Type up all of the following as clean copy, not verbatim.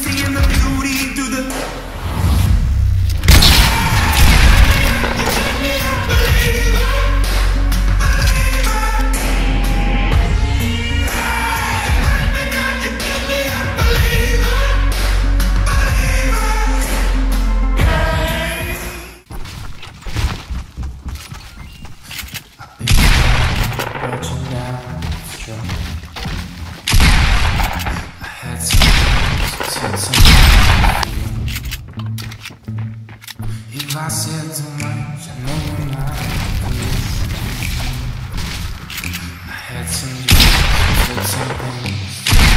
seeing the beauty through the if I said too much, I know you're not pleased. I had some dreams, said some things.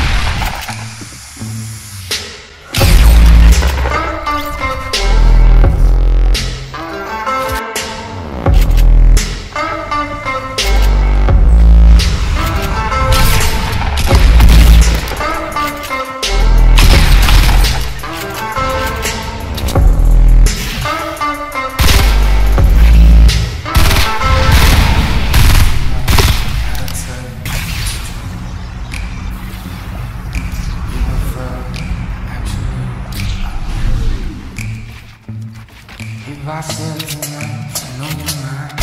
If I said tonight, I know you might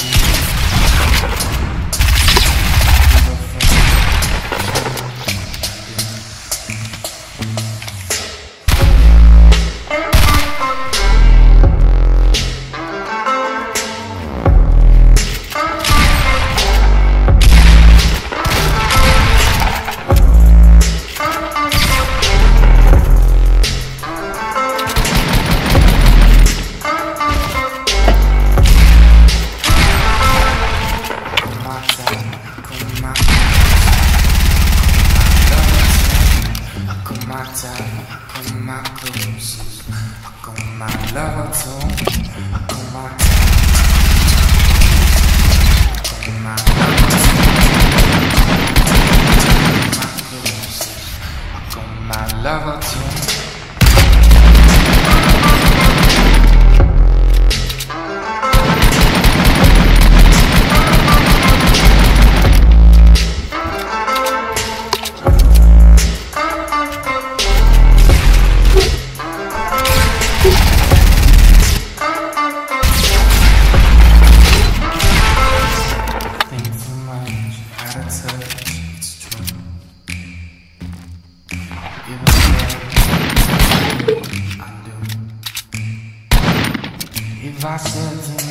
my clothes, I got my lover too. I got my lover too. If I said